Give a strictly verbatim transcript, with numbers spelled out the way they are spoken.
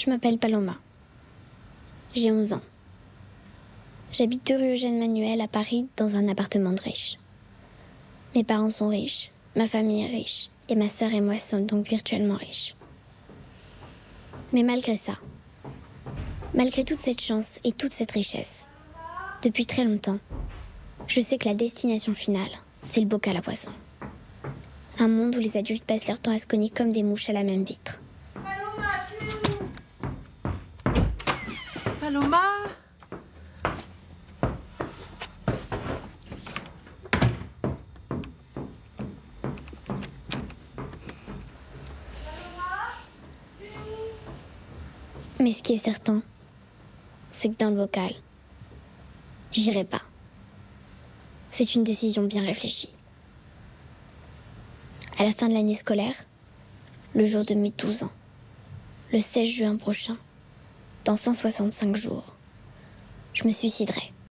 Je m'appelle Paloma. J'ai onze ans. J'habite rue Eugène Manuel à Paris dans un appartement de riche. Mes parents sont riches, ma famille est riche et ma sœur et moi sommes donc virtuellement riches. Mais malgré ça, malgré toute cette chance et toute cette richesse, depuis très longtemps, je sais que la destination finale, c'est le bocal à poissons. Un monde où les adultes passent leur temps à se cogner comme des mouches à la même vitre. Paloma, tu es où? Paloma? Mais ce qui est certain, c'est que dans le bocal, j'irai pas. C'est une décision bien réfléchie. À la fin de l'année scolaire, le jour de mes douze ans, le seize juin prochain, dans cent soixante-cinq jours, je me suiciderai.